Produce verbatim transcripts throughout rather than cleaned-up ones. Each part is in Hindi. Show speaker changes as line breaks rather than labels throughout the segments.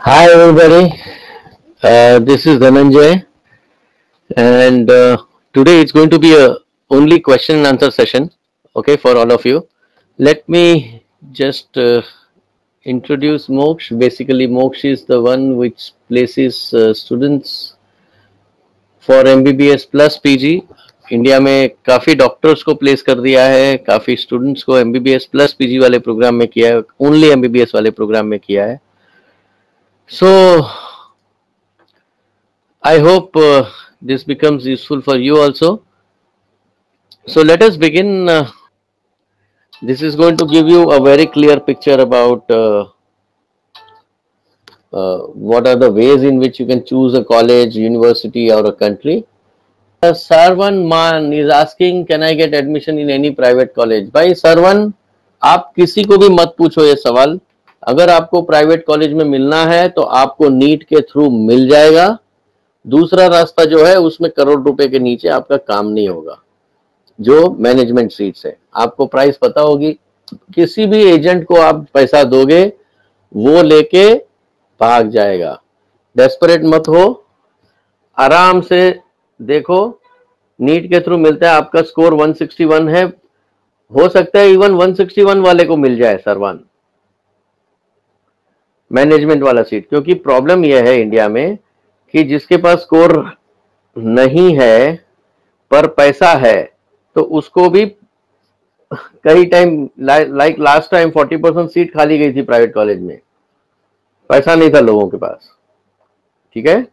Hi everybody, uh, this is Dhananjay, and uh, today it's going to be a only question and answer session, okay, for all of you. Let me just uh, introduce Moksh. Basically, Moksh is the one which places uh, students for M B B S plus P G. India में काफ़ी डॉक्टर्स को प्लेस कर दिया है, काफ़ी स्टूडेंट्स को M B B S plus P G वाले प्रोग्राम में किया है, only M B B S वाले प्रोग्राम में किया है. सो I hope uh, this becomes useful for you also. So let us begin. Uh, this is going to give you a very clear picture about uh, uh, what are the ways in which you can choose a college, university, or a country. Uh, Sarvan Man is asking, can I get admission in any private college? भाई सरवन, आप किसी को भी मत पूछो ये सवाल. अगर आपको प्राइवेट कॉलेज में मिलना है तो आपको नीट के थ्रू मिल जाएगा. दूसरा रास्ता जो है उसमें करोड़ रुपए के नीचे आपका काम नहीं होगा. जो मैनेजमेंट सीट्स है, आपको प्राइस पता होगी. किसी भी एजेंट को आप पैसा दोगे, वो लेके भाग जाएगा. डेस्परेट मत हो, आराम से देखो. नीट के थ्रू मिलता है, आपका स्कोर one sixty-one है, हो सकता है इवन one sixty-one वाले को मिल जाए सरवान, मैनेजमेंट वाला सीट. क्योंकि प्रॉब्लम यह है इंडिया में कि जिसके पास स्कोर नहीं है पर पैसा है, तो उसको भी कई time like last time forty percent seat खाली गई थी प्राइवेट कॉलेज में. पैसा नहीं था लोगों के पास. ठीक है,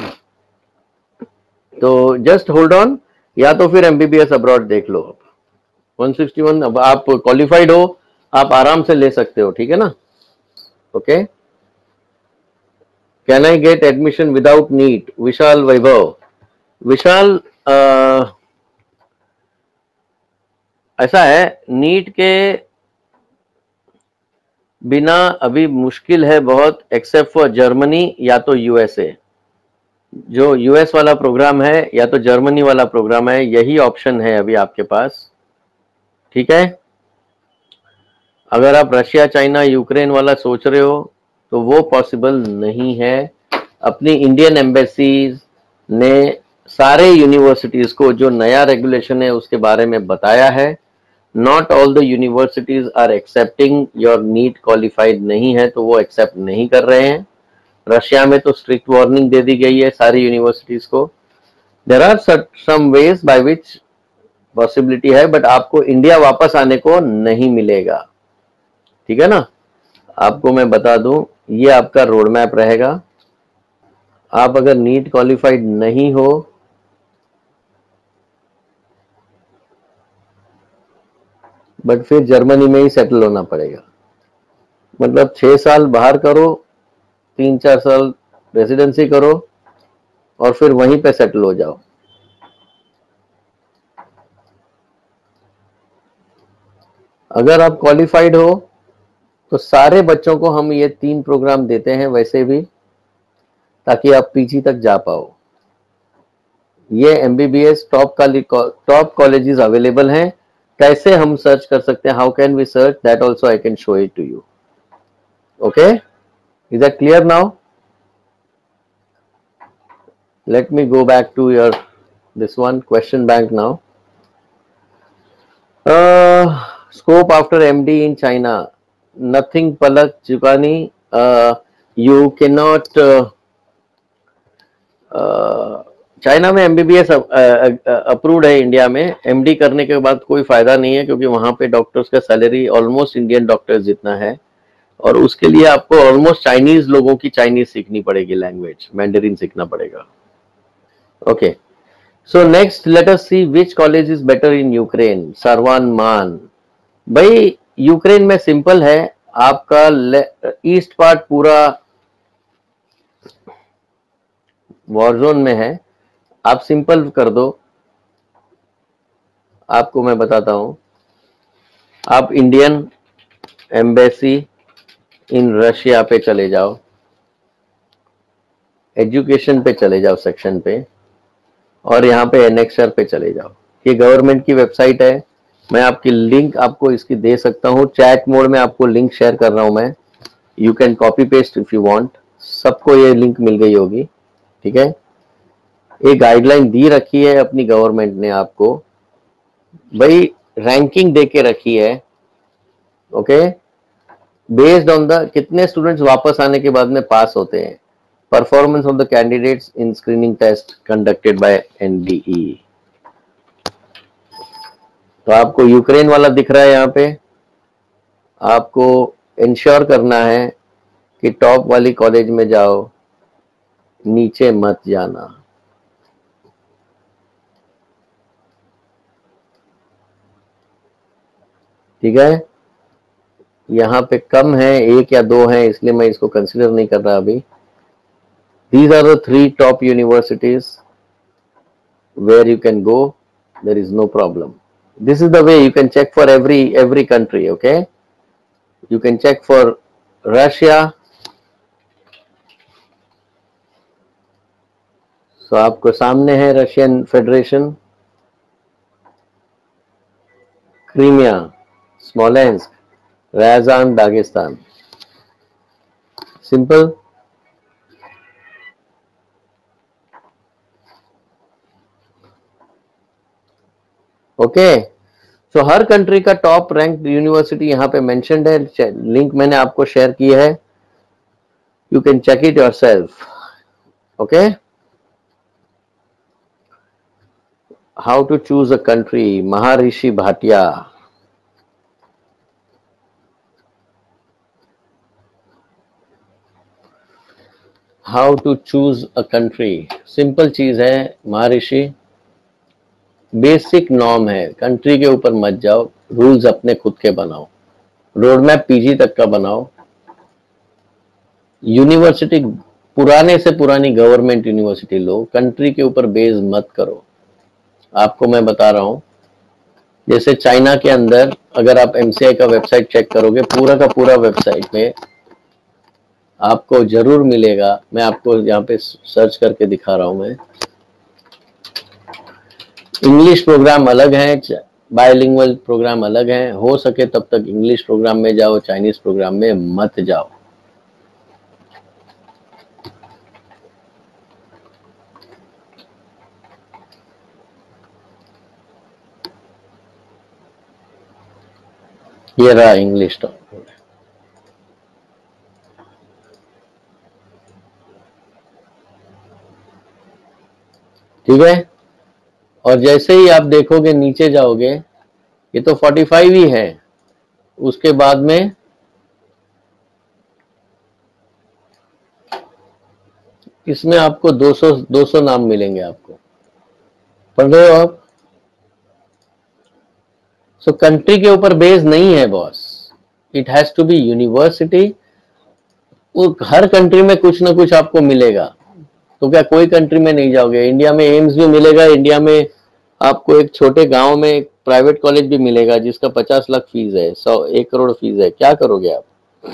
तो जस्ट होल्ड ऑन. या तो फिर एमबीबीएस अब्रॉड देख लो. one sixty-one, अब आप क्वालिफाइड हो, आप आराम से ले सकते हो. ठीक है ना. Okay. Can I get admission without NEET? Vishal Vaibhav. Vishal, आ, ऐसा है, नीट के बिना अभी मुश्किल है बहुत, एक्सेप्ट फॉर जर्मनी या तो यूएसए. जो यूएस वाला प्रोग्राम है या तो जर्मनी वाला प्रोग्राम है, यही ऑप्शन है अभी आपके पास. ठीक है. अगर आप रशिया, चाइना, यूक्रेन वाला सोच रहे हो तो वो पॉसिबल नहीं है. अपनी इंडियन एम्बेसीज ने सारे यूनिवर्सिटीज को जो नया रेगुलेशन है उसके बारे में बताया है. Not all the universities are accepting your NEET qualified नहीं है तो वो एक्सेप्ट नहीं कर रहे हैं. रशिया में तो स्ट्रिक्ट वार्निंग दे दी गई है सारी यूनिवर्सिटीज को. There are some ways by which possibility है, बट आपको इंडिया वापस आने को नहीं मिलेगा. ठीक है ना. आपको मैं बता दूं, ये आपका रोड मैप रहेगा. आप अगर नीट क्वालिफाइड नहीं हो बट फिर जर्मनी में ही सेटल होना पड़ेगा. मतलब छह साल बाहर करो, तीन चार साल रेसिडेंसी करो और फिर वहीं पे सेटल हो जाओ. अगर आप क्वालिफाइड हो तो सारे बच्चों को हम ये तीन प्रोग्राम देते हैं वैसे भी, ताकि आप पीजी तक जा पाओ. ये MBBS top top colleges available हैं. कैसे हम सर्च कर सकते हैं? How can we search? That also I can show it to you. Okay, is that clear now? Let me go back to your this one question bank now. Uh, scope after M D in China, nothing. Palak Chukani, uh, you cannot. China uh, uh, में एमबीबीएस अप्रूव्ड है. इंडिया में एमडी करने के बाद कोई फायदा नहीं है, क्योंकि वहां पे डॉक्टर्स का सैलरी ऑलमोस्ट इंडियन डॉक्टर्स जितना है, और उसके लिए आपको ऑलमोस्ट चाइनीज लोगों की चाइनीज सीखनी पड़ेगी, लैंग्वेज मैंडरिन सीखना पड़ेगा. Okay, so next let us see which college is better in Ukraine. Sarwan Man. भाई यूक्रेन में सिंपल है. आपका ईस्ट पार्ट पूरा वॉर जोन में है. आप सिंपल कर दो. आपको मैं बताता हूं, आप इंडियन एम्बेसी इन रशिया पे चले जाओ, एजुकेशन पे चले जाओ सेक्शन पे, और यहाँ पे एनेक्सर पे चले जाओ. ये गवर्नमेंट की वेबसाइट है. मैं आपकी लिंक आपको इसकी दे सकता हूँ. चैट मोड में आपको लिंक शेयर कर रहा हूँ मैं. You can copy paste if you want. सबको ये लिंक मिल गई होगी, ठीक है। एक गाइडलाइन दी रखी है अपनी गवर्नमेंट ने आपको, भाई रैंकिंग दे के रखी है, ओके, बेस्ड ऑन द कितने स्टूडेंट्स वापस आने के बाद में पास होते हैं, performance of the candidates in screening test conducted by NDE. तो आपको यूक्रेन वाला दिख रहा है यहाँ पे, आपको इंश्योर करना है कि टॉप वाली कॉलेज में जाओ, नीचे मत जाना, ठीक है। यहाँ पे कम है, एक या दो है, इसलिए मैं इसको कंसिडर नहीं कर रहा अभी। These are the three top universities where you can go. There is no problem. This is the way you can check for every every country. Okay, you can check for Russia. So आपको सामने है Russian Federation, Crimea, Smolensk, Ryazan, Dagestan. Simple. Okay, so हर कंट्री का टॉप रैंक यूनिवर्सिटी यहाँ पे मेंशन्ड है, लिंक मैंने आपको शेयर की है, you can check it yourself. Okay, how to choose a country, Maharshi Bhatia. How to choose a country, simple चीज है महर्षि, बेसिक नॉर्म है, कंट्री के ऊपर मत जाओ, रूल्स अपने खुद के बनाओ, रोड मैप पीजी तक का बनाओ, यूनिवर्सिटी पुराने से पुरानी गवर्नमेंट यूनिवर्सिटी लो, कंट्री के ऊपर बेस मत करो। आपको मैं बता रहा हूं, जैसे चाइना के अंदर अगर आप एमसीआई का वेबसाइट चेक करोगे, पूरा का पूरा वेबसाइट में आपको जरूर मिलेगा, मैं आपको यहाँ पे सर्च करके दिखा रहा हूं मैं, इंग्लिश प्रोग्राम अलग है, बायलिंगुअल प्रोग्राम अलग है, हो सके तब तक इंग्लिश प्रोग्राम में जाओ, चाइनीज प्रोग्राम में मत जाओ। ये रहा इंग्लिश टॉप, ठीक है। और जैसे ही आप देखोगे नीचे जाओगे, ये तो पैंतालीस ही है, उसके बाद में इसमें आपको दो सौ दो सौ नाम मिलेंगे, आपको पढ़ रहे हो आप। सो कंट्री के ऊपर बेस नहीं है boss, it has to be university. वो हर कंट्री में कुछ ना कुछ आपको मिलेगा, तो क्या कोई कंट्री में नहीं जाओगे? इंडिया में एम्स भी मिलेगा, इंडिया में आपको एक छोटे गांव में एक प्राइवेट कॉलेज भी मिलेगा जिसका पचास लाख फीस है, सौ एक करोड़ फीस है, क्या करोगे आप?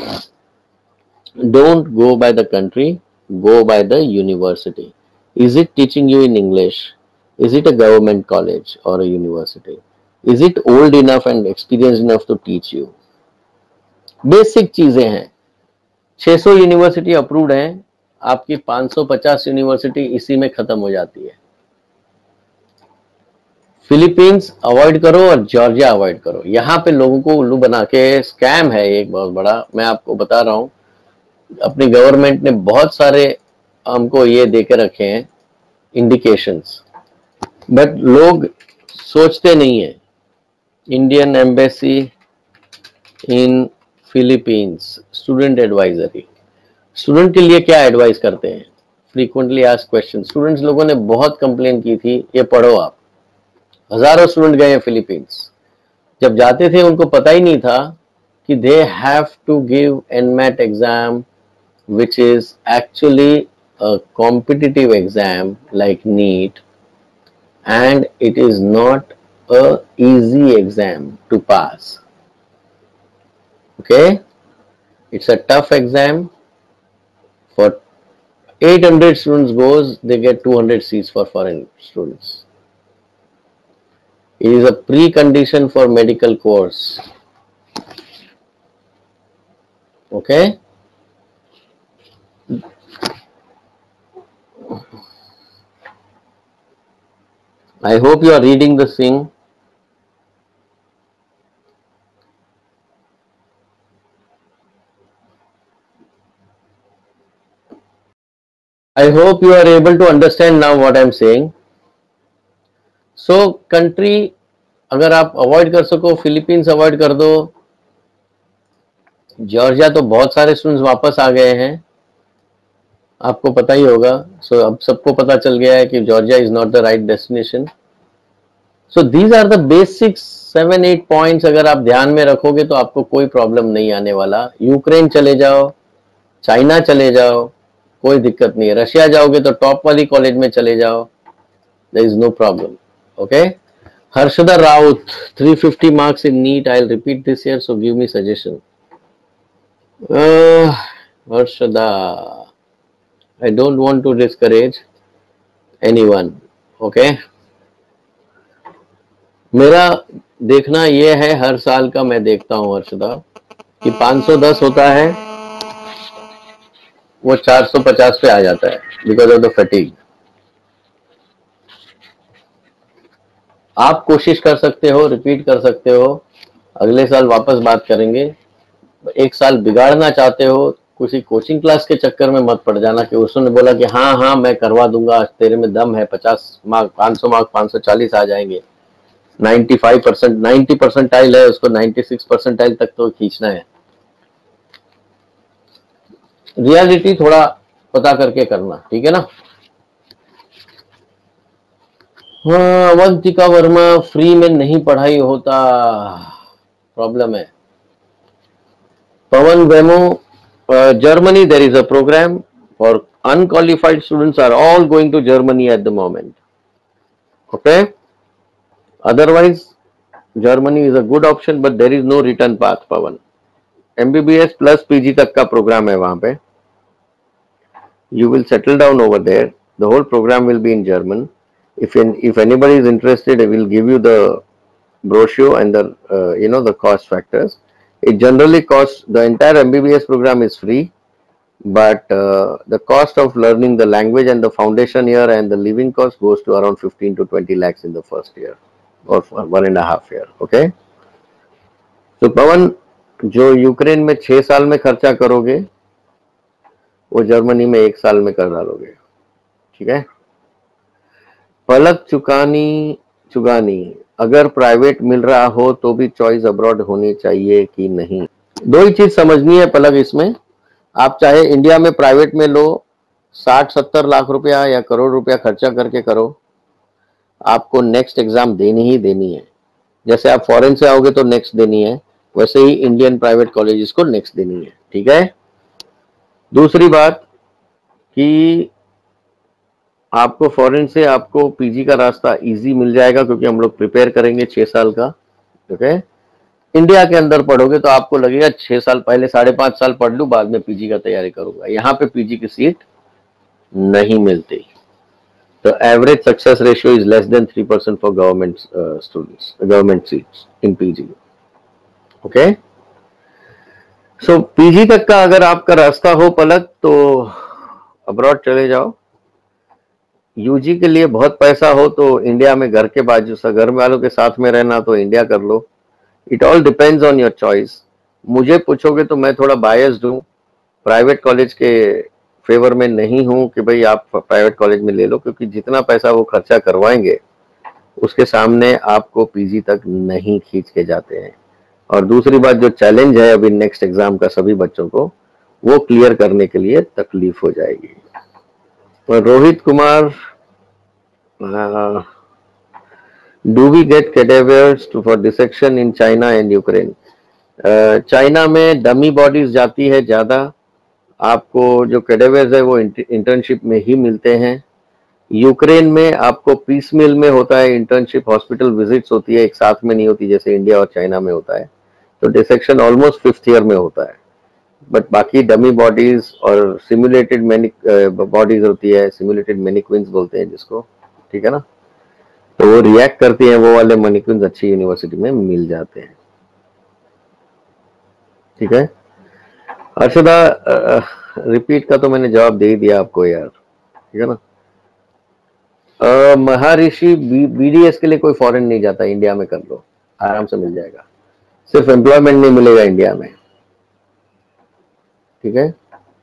Don't go by the country, go by the university. Is it teaching you in English? Is it a government college और a university? Is it old enough and experience enough to teach you? Basic चीजें हैं। छह सौ यूनिवर्सिटी अप्रूव्ड है, आपकी पाँच सौ पचास यूनिवर्सिटी इसी में खत्म हो जाती है। फिलीपींस अवॉइड करो और जॉर्जिया अवॉइड करो, यहाँ पे लोगों को उल्लू बना के, स्कैम है एक बहुत बड़ा, मैं आपको बता रहा हूँ। अपनी गवर्नमेंट ने बहुत सारे हमको ये दे के रखे हैं इंडिकेशंस, बट लोग सोचते नहीं है। Indian embassy in Philippines student advisory, student के लिए क्या एडवाइस करते हैं? फ्रीक्वेंटली आस्क्ड क्वेश्चन, स्टूडेंट्स लोगों ने बहुत कंप्लेन की थी, ये पढ़ो आप। हजारों स्टूडेंट गए हैं फिलीपींस, जब जाते थे उनको पता ही नहीं था कि they have to give NMAT exam which is actually a competitive exam like NEET, and it is not a easy exam to pass. Okay, it's a tough exam. For eight hundred students goes, they get two hundred seats for foreign students. It is a precondition for medical course. Okay, I hope you are reading the thing. I hope you are able to understand now what I am saying. So country अगर आप अवॉइड कर सको, फिलीपींस अवॉइड कर दो, जॉर्जिया तो बहुत सारे स्टूडेंट्स वापस आ गए हैं, आपको पता ही होगा. सो so, अब सबको पता चल गया है कि Georgia is not the right destination. So these are the basic seven eight points. अगर आप ध्यान में रखोगे तो आपको कोई प्रॉब्लम नहीं आने वाला. यूक्रेन चले जाओ, चाइना चले जाओ, कोई दिक्कत नहीं है. रशिया जाओगे तो टॉप वाली कॉलेज में चले जाओ, there is no problem. Okay. Harshada Raut, three fifty marks in NEET. I'll repeat this year, so give me suggestion. Uh, Harshada, I don't want to discourage anyone. Okay. मेरा देखना ये है, हर साल का मैं देखता हूँ हर्षदा, कि पाँच सौ दस होता है वो चार सौ पचास पे आ जाता है बिकॉज ऑफ द फटीग. आप कोशिश कर सकते हो, रिपीट कर सकते हो, अगले साल वापस बात करेंगे. एक साल बिगाड़ना चाहते हो, किसी कोचिंग क्लास के चक्कर में मत पड़ जाना कि उसने बोला कि हाँ हाँ मैं करवा दूंगा, तेरे में दम है, पचास मार्क, पाँच सौ मार्क, पाँच सौ चालीस आ जाएंगे. पचानवे परसेंट, नब्बे परसेंटाइल है, उसको छियानवे परसेंटाइल तक तो खींचना है. रियलिटी थोड़ा पता करके करना, ठीक है ना. हाँ, अवंतिका वर्मा, फ्री में नहीं पढ़ाई होता, प्रॉब्लम है. पवन वेमो, Germany, there is a programme for unqualified students are all going to Germany at the moment. Okay. Otherwise, Germany is a good option, but there is no return path. Pavan, M B B S plus P G तक का प्रोग्राम है वहां पे. You will settle down over there. The whole program will be in German. If in, if anybody is interested, I will give you the brochure and the uh, you know the cost factors. It generally costs, the entire M B B S program is free, but uh, the cost of learning the language and the foundation year and the living cost goes to around fifteen to twenty lakhs in the first year or one and a half year. Okay. So पवन, जो यूक्रेन में छह साल में खर्चा करोगे वो जर्मनी में एक साल में कर डालोगे, ठीक है. पलक चुकानी चुगानी, अगर प्राइवेट मिल रहा हो तो भी चॉइस अब्रॉड होनी चाहिए कि नहीं. दो ही चीज समझनी है पलक इसमें. आप चाहे इंडिया में प्राइवेट में लो, साठ सत्तर लाख रुपया या करोड़ रुपया खर्चा करके करो, आपको नेक्स्ट एग्जाम देनी ही देनी है. जैसे आप फॉरेन से आओगे तो नेक्स्ट देनी है, वैसे ही इंडियन प्राइवेट कॉलेजेस को नेक्स्ट देनी है, ठीक है. दूसरी बात कि आपको फॉरेन से आपको पीजी का रास्ता इजी मिल जाएगा क्योंकि हम लोग प्रिपेयर करेंगे छह साल का. ओके. इंडिया के अंदर पढ़ोगे तो आपको लगेगा छह साल पहले साढ़े पांच साल पढ़ लूं, बाद में पीजी का तैयारी करूंगा. यहाँ पे पीजी की सीट नहीं मिलती. तो average success ratio is less than three percent for government students, government seats in PG. Okay. So PG तक का अगर आपका रास्ता हो पलक तो अब्रॉड चले जाओ. यूजी के लिए बहुत पैसा हो तो इंडिया में घर के बाजू से, घर वालों के साथ में रहना तो इंडिया कर लो. It all depends on your choice. मुझे पूछोगे तो मैं थोड़ा बायस्ड हूँ, प्राइवेट कॉलेज के फेवर में नहीं हूँ कि भाई आप प्राइवेट कॉलेज में ले लो, क्योंकि जितना पैसा वो खर्चा करवाएंगे उसके सामने आपको पीजी तक नहीं खींच के जाते हैं. और दूसरी बात, जो चैलेंज है अभी नेक्स्ट एग्जाम का सभी बच्चों को, वो क्लियर करने के लिए तकलीफ हो जाएगी. Rohit Kumar, do we get cadavers for dissection in China and Ukraine. China में डमी बॉडीज जाती है ज्यादा, आपको जो कैडेवर्स है वो इंटर्नशिप में ही मिलते हैं. यूक्रेन में आपको पीस मिल में होता है इंटर्नशिप, हॉस्पिटल विजिट्स होती है, एक साथ में नहीं होती जैसे इंडिया और चाइना में होता है. तो डिसेक्शन ऑलमोस्ट फिफ्थ ईयर में होता है. बट बाकी डमी बॉडीज और सिमुलेटेड मैनिक बॉडीज होती है, सिमुलेटेड मैनिक्विन्स बोलते हैं जिसको, ठीक है ना. तो वो रिएक्ट करती हैं, वो वाले मैनिक्विन्स अच्छी यूनिवर्सिटी में मिल जाते हैं, ठीक है. अर्षदा, रिपीट का तो मैंने जवाब दे ही दिया आपको यार, ठीक है ना. अ, महर्षि बीडीएस के लिए कोई फॉरेन नहीं जाता, इंडिया में कर लो, आराम से मिल जाएगा। सिर्फ एम्प्लॉयमेंट नहीं मिलेगा इंडिया में, ठीक है।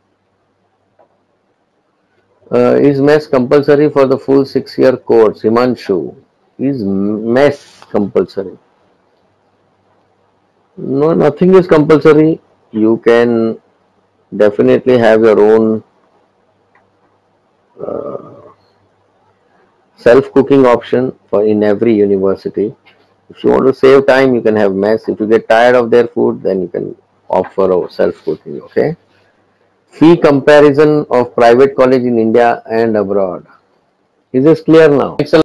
Is mess compulsory for the full six year course? Himanshu, is mess compulsory? No, nothing is compulsory. You can definitely have your own self-cooking option for in every university. If you want to save time, you can have mess. If you get tired of their food, then you can opt for a self-cooking. Okay. Fee comparison of private college in India and abroad. Is this clear now?